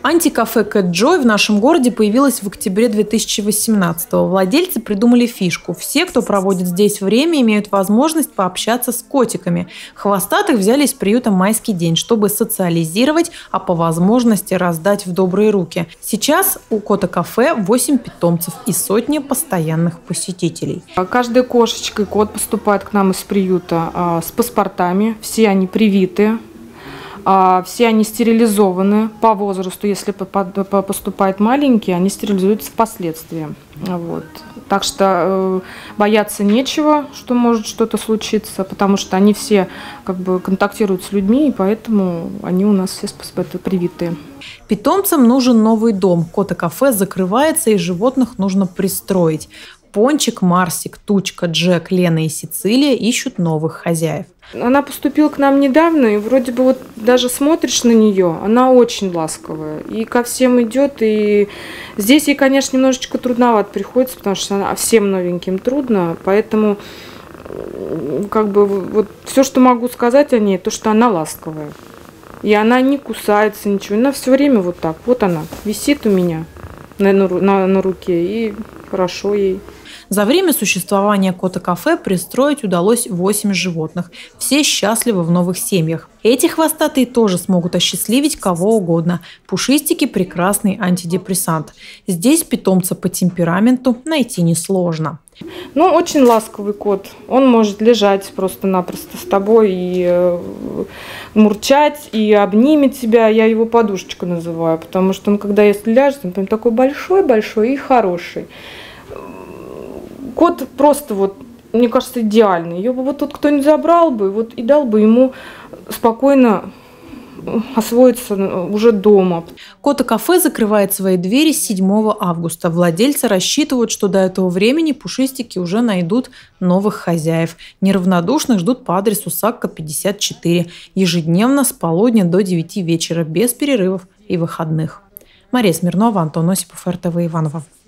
Антикафе Cat Joy в нашем городе появилось в октябре 2018-го. Владельцы придумали фишку. Все, кто проводит здесь время, имеют возможность пообщаться с котиками. Хвостатых взяли из приюта «Майский день», чтобы социализировать, а по возможности раздать в добрые руки. Сейчас у кота-кафе 8 питомцев и сотни постоянных посетителей. Каждая кошечка и кот поступает к нам из приюта с паспортами. Все они привиты. Все они стерилизованы по возрасту. Если поступают маленькие, они стерилизуются впоследствии. Вот. Так что бояться нечего, что может что-то случиться, потому что они все контактируют с людьми, и поэтому они у нас все привитые. Питомцам нужен новый дом. Кота-кафе закрывается, и животных нужно пристроить. Пончик, Марсик, Тучка, Джек, Лена и Сицилия ищут новых хозяев. Она поступила к нам недавно, и вроде бы даже смотришь на нее, она очень ласковая. И ко всем идет, и здесь ей, конечно, немножечко трудновато приходится, потому что всем новеньким трудно, поэтому все, что могу сказать о ней, то, что она ласковая. И она не кусается, ничего, она все время вот так, вот она висит у меня на руке, и хорошо ей. За время существования кота-кафе пристроить удалось 8 животных. Все счастливы в новых семьях. Эти хвостатые тоже смогут осчастливить кого угодно. Пушистики – прекрасный антидепрессант. Здесь питомца по темпераменту найти несложно. Очень ласковый кот. Он может лежать просто-напросто с тобой и мурчать, и обнимет тебя. Я его подушечка называю, потому что он, когда если ляжет, он прям такой большой-большой и хороший. Кот просто, мне кажется, идеальный. Ее бы тут кто-нибудь забрал бы и дал бы ему спокойно освоиться уже дома. Кота-кафе закрывает свои двери с 7 августа. Владельцы рассчитывают, что до этого времени пушистики уже найдут новых хозяев. Неравнодушных ждут по адресу Сакка, 54. Ежедневно с полудня до 9 вечера, без перерывов и выходных. Мария Смирнова, Антон Осипов, РТВ Иваново.